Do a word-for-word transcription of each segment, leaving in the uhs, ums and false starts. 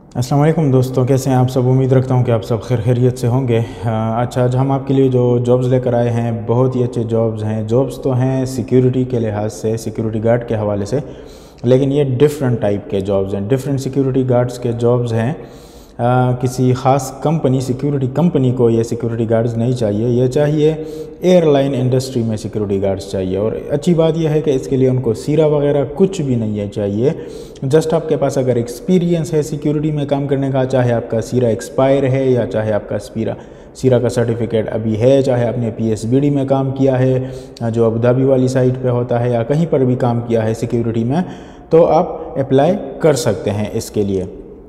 अस्सलाम वालेकुम दोस्तों, कैसे हैं आप सब। उम्मीद रखता हूं कि आप सब खैर खैरियत से होंगे। अच्छा, आज हम आपके लिए जो जॉब्स लेकर आए हैं बहुत ही अच्छे जॉब्स हैं। जॉब्स तो हैं सिक्योरिटी के लिहाज से, सिक्योरिटी गार्ड के हवाले से, लेकिन ये डिफरेंट टाइप के जॉब्स हैं, डिफरेंट सिक्योरिटी गार्ड्स के जॉब्स हैं। आ, किसी ख़ास कंपनी, सिक्योरिटी कंपनी को ये सिक्योरिटी गार्ड्स नहीं चाहिए, ये चाहिए एयरलाइन इंडस्ट्री में सिक्योरिटी गार्ड्स चाहिए। और अच्छी बात यह है कि इसके लिए उनको सीरा वगैरह कुछ भी नहीं है चाहिए। जस्ट आपके पास अगर एक्सपीरियंस है सिक्योरिटी में काम करने का, चाहे आपका सीरा एक्सपायर है या चाहे आपका सीरा सीरा का सर्टिफिकेट अभी है, चाहे आपने पी एस बी डी में काम किया है जो अबू धाबी वाली साइट पे होता है, या कहीं पर भी काम किया है सिक्योरिटी में, तो आप अप्लाई कर सकते हैं इसके लिए।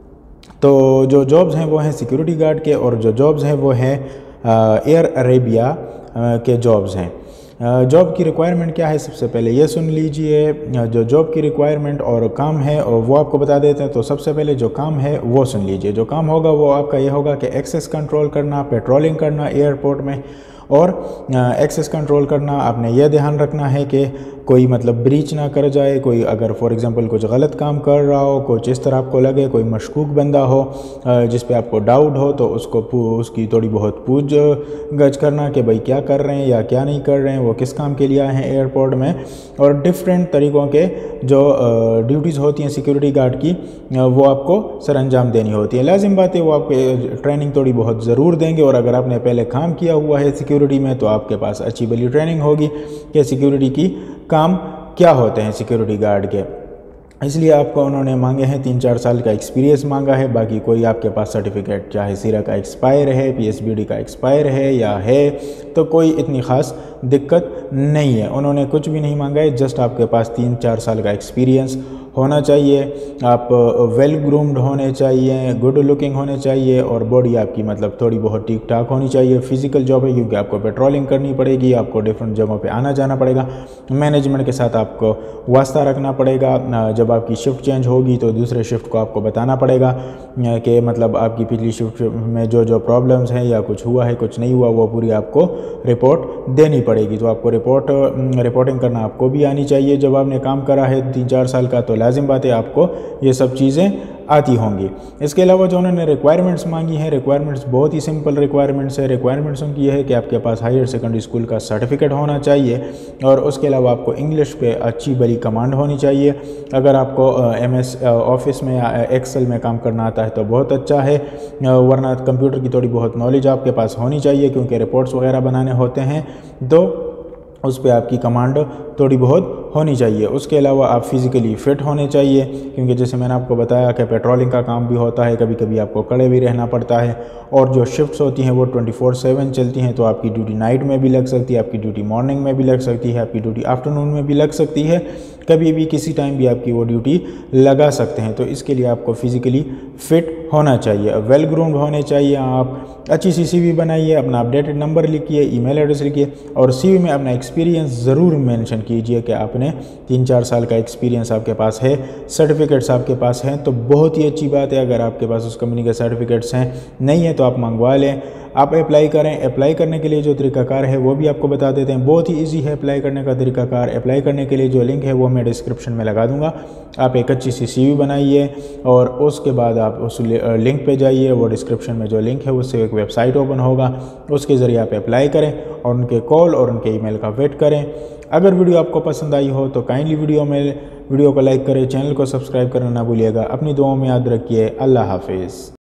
तो जो जॉब्स हैं वो हैं सिक्योरिटी गार्ड के, और जो जॉब्स हैं वो हैं एयर अरेबिया के जॉब्स हैं। जॉब की रिक्वायरमेंट क्या है, सबसे पहले ये सुन लीजिए। जो जॉब की रिक्वायरमेंट और काम है और वो आपको बता देते हैं। तो सबसे पहले जो काम है वो सुन लीजिए। जो काम होगा वो आपका ये होगा कि एक्सेस कंट्रोल करना, पेट्रोलिंग करना एयरपोर्ट में, और एक्सेस कंट्रोल करना। आपने यह ध्यान रखना है कि कोई मतलब ब्रीच ना कर जाए, कोई अगर फॉर एग्जांपल कुछ गलत काम कर रहा हो, कुछ इस तरह आपको लगे, कोई मशकूक बंदा हो जिस पे आपको डाउट हो, तो उसको उसकी थोड़ी बहुत पूछ गछ करना कि भाई क्या कर रहे हैं या क्या नहीं कर रहे हैं, वो किस काम के लिए आए हैं एयरपोर्ट में। और डिफरेंट तरीक़ों के जो ड्यूटीज़ होती हैं सिक्योरिटी गार्ड की, वो आपको सर अंजाम देनी होती है। लाजिम बात है, वो आपको ट्रेनिंग थोड़ी बहुत ज़रूर देंगे, और अगर आपने पहले काम किया हुआ है सिक्योरिटी में तो आपके पास अच्छी भली ट्रेनिंग होगी कि सिक्योरिटी की काम क्या होते हैं सिक्योरिटी गार्ड के। इसलिए आपको उन्होंने मांगे हैं तीन चार साल का एक्सपीरियंस मांगा है। बाकी कोई आपके पास सर्टिफिकेट चाहे सीरा का एक्सपायर है, पी एस बी डी का एक्सपायर है या है, तो कोई इतनी ख़ास दिक्कत नहीं है। उन्होंने कुछ भी नहीं मांगा है, जस्ट आपके पास तीन चार साल का एक्सपीरियंस होना चाहिए। आप वेल ग्रूम्ड होने चाहिए, गुड लुकिंग होने चाहिए, और बॉडी आपकी मतलब थोड़ी बहुत ठीक ठाक होनी चाहिए। फिजिकल जॉब है क्योंकि आपको पेट्रोलिंग करनी पड़ेगी, आपको डिफरेंट जगहों पे आना जाना पड़ेगा, मैनेजमेंट के साथ आपको वास्ता रखना पड़ेगा। जब आपकी शिफ्ट चेंज होगी तो दूसरे शिफ्ट को आपको बताना पड़ेगा कि मतलब आपकी पिछली शिफ्ट में जो जो प्रॉब्लम्स हैं या कुछ हुआ है कुछ नहीं हुआ, वो पूरी आपको रिपोर्ट देनी पड़ेगी। तो आपको रिपोर्ट रिपोर्टिंग करना आपको भी आनी चाहिए। जब आपने काम करा है तीन चार साल का तो लाजिम बात है आपको ये सब चीज़ें आती होंगी। इसके अलावा जो उन्होंने रिक्वायरमेंट्स मांगी हैं, रिक्वायरमेंट्स बहुत ही सिंपल रिक्वायरमेंट्स है। रिक्वायरमेंट्स उनकी ये है कि आपके पास हायर सेकेंडरी स्कूल का सर्टिफिकेट होना चाहिए, और उसके अलावा आपको इंग्लिश पे अच्छी बड़ी कमांड होनी चाहिए। अगर आपको एम एस ऑफिस में या एक्सेल में काम करना आता है तो बहुत अच्छा है, वरना कंप्यूटर की थोड़ी बहुत नॉलेज आपके पास होनी चाहिए, क्योंकि रिपोर्ट्स वगैरह बनाने होते हैं तो उस पर आपकी कमांड थोड़ी बहुत होनी चाहिए। उसके अलावा आप फिज़िकली फ़िट होने चाहिए, क्योंकि जैसे मैंने आपको बताया कि पेट्रोलिंग का काम भी होता है, कभी कभी आपको खड़े भी रहना पड़ता है, और जो शिफ्ट्स होती हैं वो ट्वेंटी फोर सेवन चलती हैं। तो आपकी ड्यूटी नाइट में भी लग सकती है, आपकी ड्यूटी मॉर्निंग में भी लग सकती है, आपकी ड्यूटी आफ्टरनून में भी लग सकती है, कभी भी किसी टाइम भी आपकी वो ड्यूटी लगा सकते हैं। तो इसके लिए आपको फिज़िकली फ़िट होना चाहिए, वेल ग्रूम्ड होने चाहिए। आप अच्छी सी सीवी बनाइए, अपना अपडेटेड नंबर लिखिए, ईमेल एड्रेस लिखिए, और सीवी में अपना एक्सपीरियंस ज़रूर मेंशन कीजिए कि आपने तीन चार साल का एक्सपीरियंस आपके पास है, सर्टिफिकेट्स आपके पास हैं तो बहुत ही अच्छी बात है। अगर आपके पास उस कंपनी के सर्टिफिकेट्स हैं, नहीं है तो आप मंगवा लें, आप अप्लाई करें। अप्लाई करने के लिए जो तरीकाकार है वो भी आपको बता देते हैं, बहुत ही ईजी है अप्लाई करने का तरीकाकार। अप्लाई करने के लिए जो लिंक है वो मैं डिस्क्रिप्शन में लगा दूंगा। आप एक अच्छी सी सीवी बनाइए, और उसके बाद आप उस लिंक पे जाइए, वो डिस्क्रिप्शन में जो लिंक है उससे एक वेबसाइट ओपन होगा, उसके ज़रिए आप अप्लाई करें और उनके कॉल और उनके ईमेल का वेट करें। अगर वीडियो आपको पसंद आई हो तो काइंडली वीडियो में वीडियो को लाइक करें, चैनल को सब्सक्राइब करना ना भूलिएगा। अपनी दुआओं में याद रखिए। अल्लाह हाफिज़।